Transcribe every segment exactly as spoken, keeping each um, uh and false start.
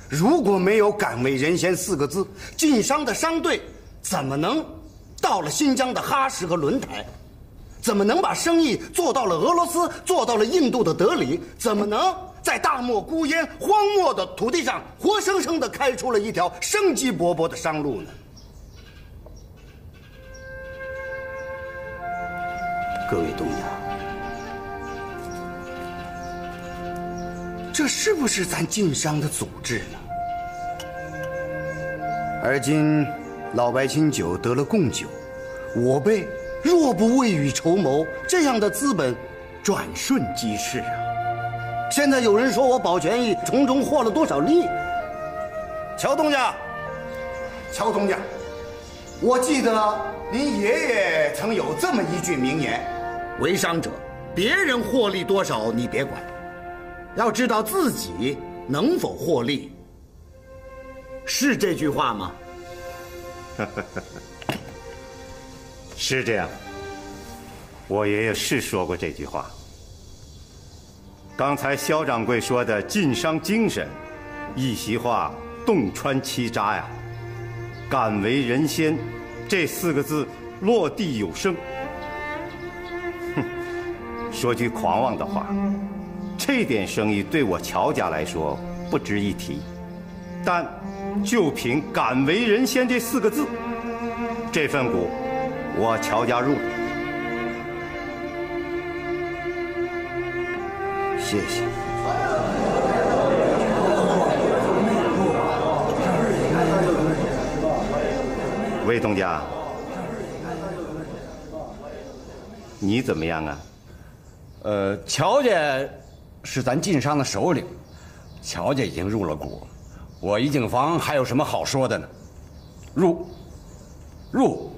如果没有“敢为人先”四个字，晋商的商队怎么能到了新疆的哈什和轮台？怎么能把生意做到了俄罗斯，做到了印度的德里？怎么能在大漠孤烟、荒漠的土地上，活生生地开出了一条生机勃勃的商路呢？各位东家，这是不是咱晋商的组织呢？而今老白清酒得了贡酒，我辈若不未雨绸缪，这样的资本转瞬即逝啊！现在有人说我保全义从中获了多少利？乔东家，乔东家，我记得您爷爷曾有这么一句名言：为商者，别人获利多少你别管，要知道自己能否获利。是这句话吗？ 是这样，我爷爷是说过这句话。刚才肖掌柜说的晋商精神，一席话洞穿其渣呀。敢为人先，这四个字落地有声。哼，说句狂妄的话，这点生意对我乔家来说不值一提，但就凭“敢为人先”这四个字，这份股我乔家入。 谢谢。 魏东家，你怎么样啊？ 呃，乔家是咱晋商的首领，乔家已经入了股，我一景房还有什么好说的呢？入，入。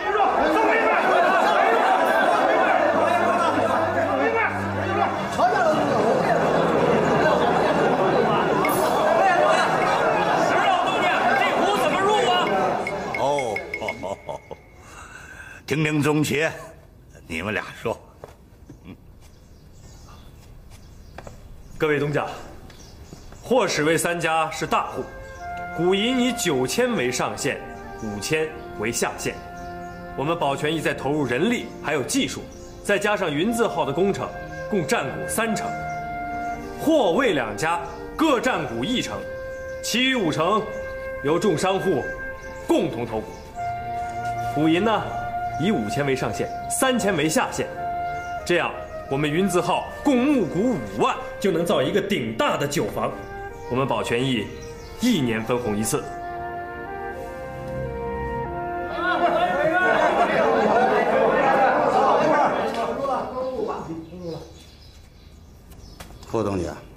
听听宗协，你们俩说。嗯， 各位东家，霍史卫三家是大户，股银以九千为上限，五千为下限。我们保全义再投入人力还有技术，再加上云字号的工程，共占股三成。霍魏两家各占股一成，其余五成由众商户共同投股。股银呢？以五千为上限，三千为下限，这样我们云字号共募股五万，就能造一个顶大的酒房。我们保全义一年分红一次。 霍东家，